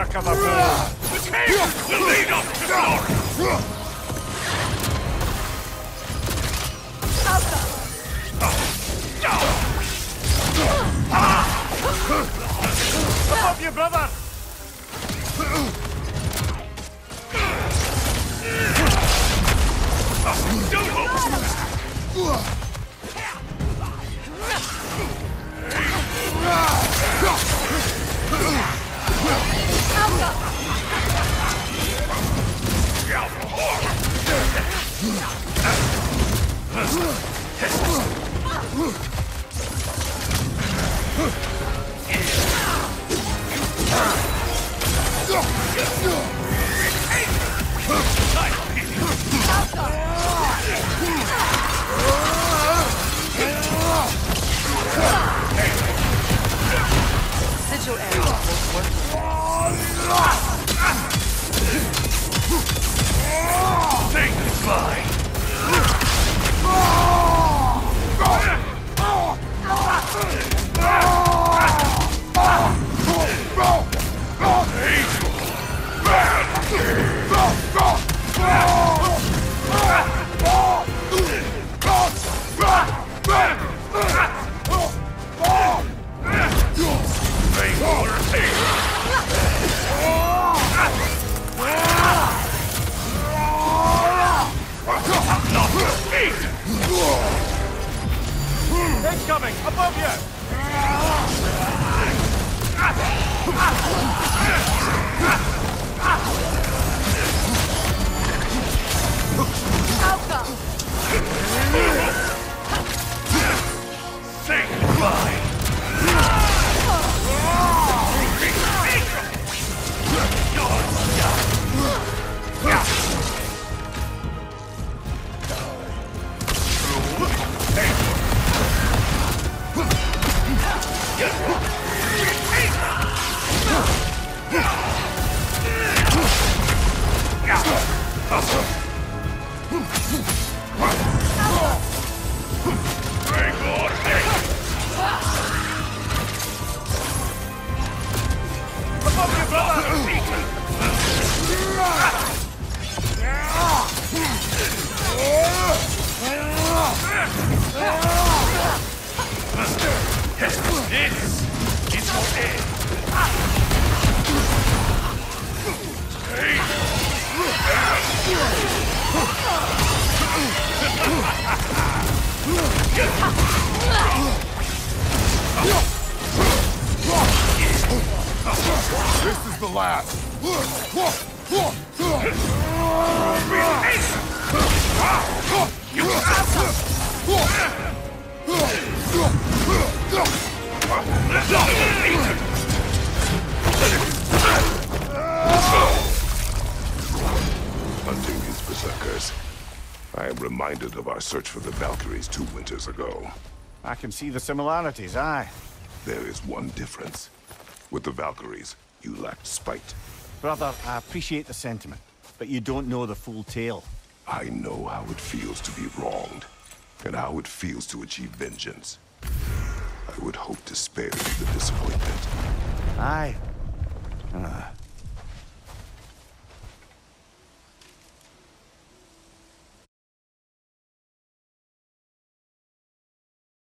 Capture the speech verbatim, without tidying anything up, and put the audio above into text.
suck of a bull. The cave will lead us to glory! Above you, brother! Don't hold! Sigil area will work. Say goodbye! It's coming! Above you! Say goodbye! Above you, brother! This is your end! This is the last. Hunting these berserkers, I am reminded of our search for the Valkyries two winters ago. I can see the similarities, aye. There is one difference. With the Valkyries, you lacked spite. Brother, I appreciate the sentiment, but you don't know the full tale. I know how it feels to be wronged, and how it feels to achieve vengeance. I would hope to spare you the disappointment. Aye. Uh,